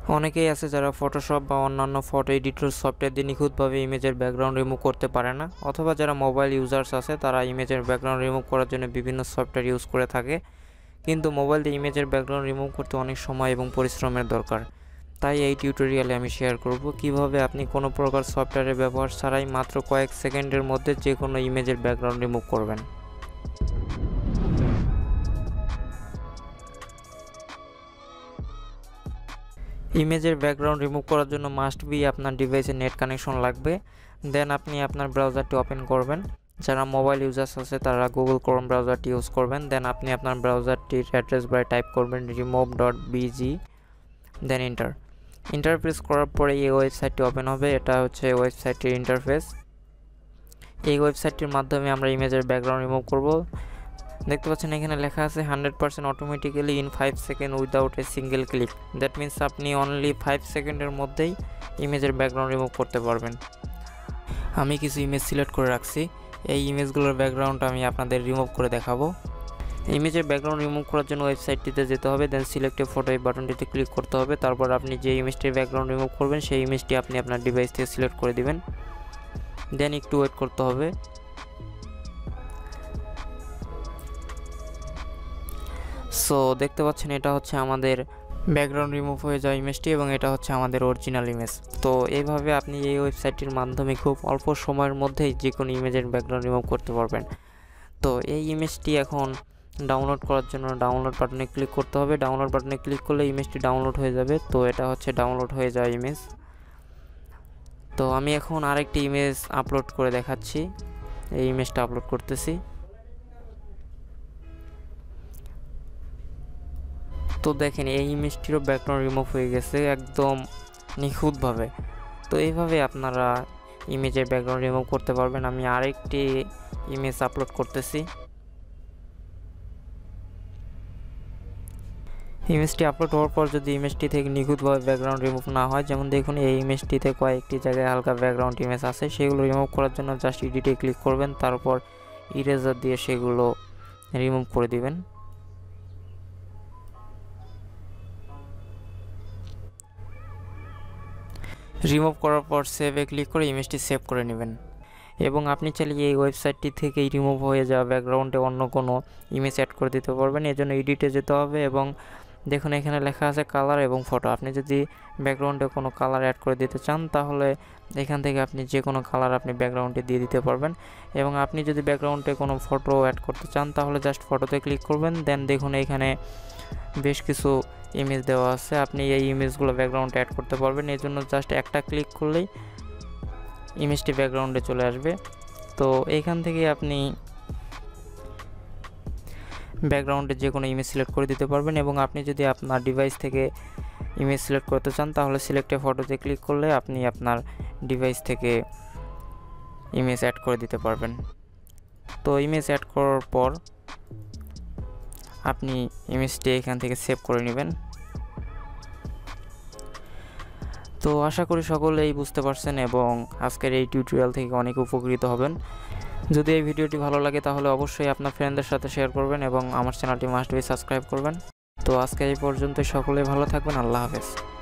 অনেকেই আছে যারা ফটোশপ বা অন্যান্য ফটো এডিটর সফটওয়্যার দিয়ে নিখুঁতভাবে ইমেজের ব্যাকগ্রাউন্ড রিমুভ করতে পারে না, অথবা যারা মোবাইল ইউজার্স আছে তারা ইমেজের ব্যাকগ্রাউন্ড রিমুভ করার জন্য বিভিন্ন সফটওয়্যার ইউজ করে থাকে, কিন্তু মোবাইল দিয়ে ইমেজের ব্যাকগ্রাউন্ড রিমুভ করতে অনেক সময় এবং পরিশ্রমের দরকার। তাই এই টিউটোরিয়ালে আমি শেয়ার করব কিভাবে আপনি কোনো প্রকার সফটওয়্যারের ব্যবহার ছাড়াই মাত্র কয়েক সেকেন্ডের মধ্যে যে কোনো ইমেজের ব্যাকগ্রাউন্ড রিমুভ করবেন। ইমেজের ব্যাকগ্রাউন্ড রিমুভ করার জন্য মাস্ট বি আপনার ডিভাইসে নেট কানেকশন লাগবে। দেন আপনি আপনার ব্রাউজারটি ওপেন করবেন। যারা মোবাইল ইউজার্স আছে তারা গুগল ক্রোম ব্রাউজারটি ইউজ করবেন। দেন আপনি আপনার ব্রাউজারটির অ্যাড্রেস বারে টাইপ করবেন remove.bg, দেন এন্টার প্রেস করার পরে এই ওয়েবসাইটটি ওপেন হবে। এটা হচ্ছে ওয়েবসাইটের ইন্টারফেস। এই ওয়েবসাইটটির মাধ্যমে আমরা ইমেজের ব্যাকগ্রাউন্ড রিমুভ করব। দেখতে পাচ্ছেন এখানে লেখা আছে 100% automatically in 5 second without a single click. That means আপনি অনলি 5 সেকেন্ডের মধ্যেই ইমেজের ব্যাকগ্রাউন্ড রিমুভ করতে পারবেন। আমি কিছু ইমেজ সিলেক্ট করে রাখছি, এই ইমেজগুলোর ব্যাকগ্রাউন্ড আমি আপনাদের রিমুভ করে দেখাবো। ইমেজের ব্যাকগ্রাউন্ড রিমুভ করার জন্য ওয়েবসাইটটিতে যেতে হবে, দেন সিলেক্ট এ ফটো এই বাটনটিতে ক্লিক করতে হবে। তারপর আপনি যে ইমেজটির ব্যাকগ্রাউন্ড রিমুভ করবেন সেই ইমেজটি আপনি আপনার ডিভাইস থেকে সিলেক্ট করে দিবেন। দেন একটু ওয়েট করতে হবে। সো দেখতে পাচ্ছেন এটা হচ্ছে আমাদের ব্যাকগ্রাউন্ড রিমুভ হয়ে যাওয়া ইমেজটি এবং এটা হচ্ছে আমাদের অরিজিনাল ইমেজ। তো এইভাবে আপনি এই ওয়েবসাইটটির মাধ্যমে খুব অল্প সময়ের মধ্যেই যে কোনো ইমেজের ব্যাকগ্রাউন্ড রিমুভ করতে পারবেন। তো এই ইমেজটি এখন ডাউনলোড করার জন্য ডাউনলোড বাটনে ক্লিক করতে হবে। ডাউনলোড বাটনে ক্লিক করলে ইমেজটি ডাউনলোড হয়ে যাবে। তো এটা হচ্ছে ডাউনলোড হয়ে যাওয়া ইমেজ। তো আমি এখন আরেকটি ইমেজ আপলোড করে দেখাচ্ছি। এই ইমেজটা আপলোড করতেছি। তো দেখেন এই ইমেজটিরও ব্যাকগ্রাউন্ড রিমুভ হয়ে গেছে একদম নিখুঁতভাবে। তো এইভাবে আপনারা ইমেজের ব্যাকগ্রাউন্ড রিমুভ করতে পারবেন। আমি আরেকটি ইমেজ আপলোড করতেছি। ইমেজটি আপলোড হওয়ার পর যদি ইমেজটি থেকে নিখুঁতভাবে ব্যাকগ্রাউন্ড রিমুভ না হয়, যেমন দেখুন এই ইমেজটিতে কয়েকটি জায়গায় হালকা ব্যাকগ্রাউন্ড ইমেজ আছে, সেগুলো রিমুভ করার জন্য জাস্ট এডিটে ক্লিক করবেন, তারপর ইরেজার দিয়ে সেগুলো রিমুভ করে দিবেন। রিমুভ করার পর সেভে ক্লিক করে ইমেজটি সেভ করে নেবেন। এবং আপনি চাইলে এই ওয়েবসাইটটি থেকেই রিমুভ হয়ে যাওয়া ব্যাকগ্রাউন্ডে অন্য কোনো ইমেজ অ্যাড করে দিতে পারবেন। এর জন্য এডিটে যেতে হবে এবং দেখুন এখানে লেখা আছে কালার এবং ফটো। আপনি যদি ব্যাকগ্রাউন্ডে কোনো কালার অ্যাড করে দিতে চান তাহলে এখান থেকে আপনি যে কোনো কালার আপনি ব্যাকগ্রাউন্ডে দিয়ে দিতে পারবেন। এবং আপনি যদি ব্যাকগ্রাউন্ডে কোনো ফটো অ্যাড করতে চান তাহলে জাস্ট ফটোতে ক্লিক করবেন। দেন দেখুন এখানে বেশ কিছু ইমেজ দেওয়া আছে, আপনি এই ইমেজগুলো ব্যাকগ্রাউন্ডে অ্যাড করতে পারবেন। এর জন্য জাস্ট একটা ক্লিক করলেই ইমেজটি ব্যাকগ্রাউন্ডে চলে আসবে। তো এইখান থেকে আপনি ব্যাকগ্রাউন্ডে যে কোনো ইমেজ সিলেক্ট করে দিতে পারবেন। এবং আপনি যদি আপনার ডিভাইস থেকে ইমেজ সিলেক্ট করতে চান তাহলে সিলেক্টে ফটোতে ক্লিক করলে আপনি আপনার ডিভাইস থেকে ইমেজ অ্যাড করে দিতে পারবেন। তো ইমেজ অ্যাড করার পর আপনি ইমেজটি এখান থেকে সেভ করে নেবেন। তো আশা করি সকলেই বুঝতে পারছেন এবং আজকের এই টিউটোরিয়াল থেকে অনেক উপকৃত হবেন। যদি এই ভিডিওটি ভালো লাগে তাহলে অবশ্যই আপনার ফ্রেন্ডদের সাথে শেয়ার করবেন এবং আমার চ্যানেলটি মাস্ট বি সাবস্ক্রাইব করবেন। তো আজকে এই পর্যন্ত, সকলেই ভালো থাকবেন। আল্লাহ হাফেজ।